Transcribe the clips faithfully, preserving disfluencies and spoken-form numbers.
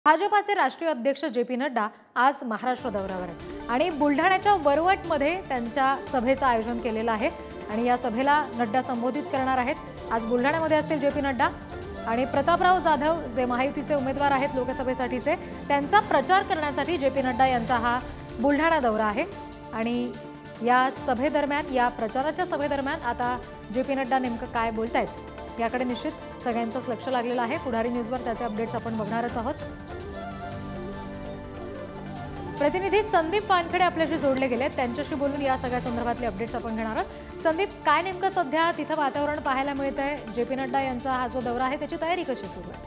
भाजपाचे राष्ट्रीय अध्यक्ष जे पी नड्डा आज महाराष्ट्र दौऱ्यावर आहेत आणि बुलढाण्याच्या वरवटमध्ये त्यांच्या सभेचं आयोजन केलेलं आहे आणि या सभेला नड्डा संबोधित करणार आहेत। आज बुलढाण्यामध्ये असतील जे पी नड्डा आणि प्रतापराव जाधव जे महायुतीचे उमेदवार आहेत लोकसभेसाठीचे, त्यांचा प्रचार करण्यासाठी जे पी नड्डा यांचा हा बुलढाणा दौरा आहे आणि या सभेदरम्यान या प्रचाराच्या सभेदरम्यान आता जे पी नड्डा नेमकं काय बोलतायत याकडे निश्चित सगळ्यांचंच लक्ष लागलेलं आहे। पुढारी न्यूजवर त्याचे अपडेट्स आपण बघणारच आहोत। प्रतिनिधी संदीप वानखेडे आपल्याशी जोडले गेले, त्यांच्याशी बोलून या सगळ्या संदर्भातले अपडेट्स आपण घेणार आहोत। संदीप, काय नेमकं सध्या तिथं वातावरण पाहायला मिळतंय? जे पी नड्डा यांचा हा जो दौरा आहे त्याची तयारी कशी सुरू आहे?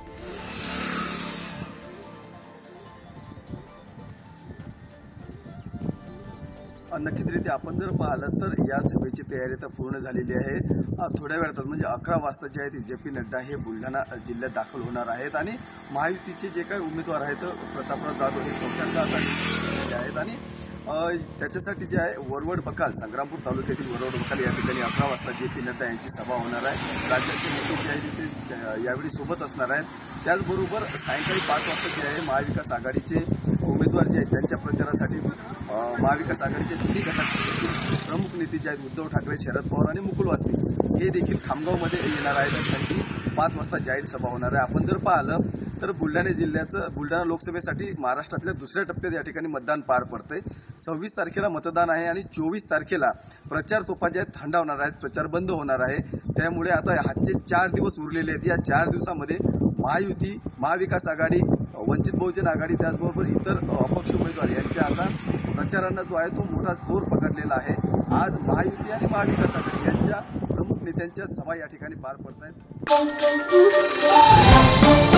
नक्कीच रीती आपण जर पाहिलं तर या सभेची तयारी तर पूर्ण झालेली आहे। थोड्या वेळातच म्हणजे अकरा वाजता जे आहे जे पी नड्डा हे बुलढाणा जिल्ह्यात दाखल होणार आहेत आणि महायुतीचे जे काही उमेदवार आहेत प्रतापराव जाधव हे मोठ्यांदा आता आहेत आणि त्याच्यासाठी जे आहे वरवड बकाल संग्रामपूर तालुक्यातील वरवड बकाल या ठिकाणी अकरा वाजता जे पी नड्डा यांची सभा होणार आहे। राज्याचे नेते जे आहे ते यावेळी सोबत असणार आहेत। त्याचबरोबर सायंकाळी पाच वाजता जे आहे महाविकास आघाडीचे उमेदवार जे आहेत त्यांच्या प्रचारासाठी महाविकास आघाडीचे दोन्ही घटकांचे प्रमुख नेते जे आहेत उद्धव ठाकरे, शरद पवार आणि मुकुल वासनिक हे देखील खामगावमध्ये येणार आहेत। त्यांची पाच वाजता जाहीर सभा होणार आहे। आपण जर पाहिलं तर बुलढाणा जिल्ह्याचं बुलढाणा लोकसभेसाठी महाराष्ट्रातल्या दुसऱ्या टप्प्यात या ठिकाणी मतदान पार पडतंय। सव्वीस तारखेला मतदान आहे आणि चोवीस तारखेला प्रचार तोफा ज्या आहेत थंडावणार आहेत, प्रचार बंद होणार आहे। त्यामुळे आता हातचे चार दिवस उरलेले आहेत। या चार दिवसामध्ये महायुती, महाविकास आघाडी, वंचित बहुजन आघाडी त्याचबरोबर इतर अपक्ष उमेदवार यांच्या आता प्रचारांना जो आहे तो मोठा जोर पकडलेला आहे। आज महायुती आणि महाविकास आघाडी यांच्या प्रमुख नेत्यांच्या सभा या ठिकाणी पार पडत आहेत।